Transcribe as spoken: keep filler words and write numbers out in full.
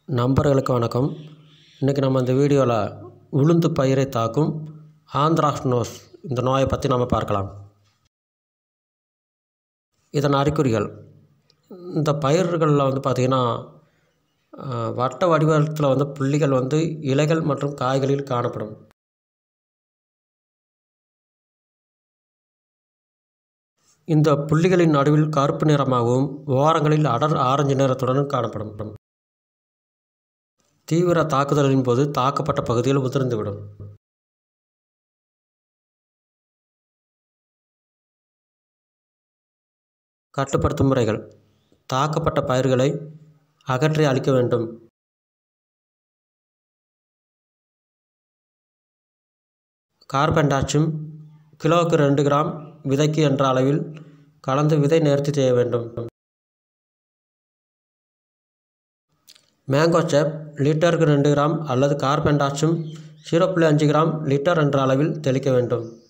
நண்பர்களுக்கு வணக்கம். இன்றைக்கி நம்ம இந்த வீடியோவில் உளுந்து பயிரை தாக்கும் ஆந்த்ராக்னோஸ் இந்த நோயை பற்றி நம்ம பார்க்கலாம். இதன் அறிகுறிகள், இந்த பயிர்களில் வந்து பார்த்திங்கன்னா வட்ட வடிவத்தில் வந்து புள்ளிகள் வந்து இலைகள் மற்றும் காய்களில் காணப்படும். இந்த புள்ளிகளின் நடுவில் கருப்பு நிறமாகவும் ஓரங்களில் அடர் ஆரஞ்சு நிறத்துடனும் காணப்படும். தீவிர தாக்குதலின் போது தாக்கப்பட்ட பகுதியில் உதிர்ந்துவிடும். கட்டுப்படுத்தும் முறைகள்: தாக்கப்பட்ட பயிர்களை அகற்றி அழிக்க வேண்டும். கார்பெண்டாசிம் கிலோவுக்கு ரெண்டு கிராம் விதைக்கு என்ற அளவில் கலந்து விதை நேர்த்தி செய்ய வேண்டும். மேங்கோசேப் லிட்டருக்கு ரெண்டு கிராம் அல்லது கார்பெண்டாசிம் ஜீரோ புள்ளி அஞ்சு கிராம் லிட்டர் என்ற அளவில் தெளிக்க வேண்டும்.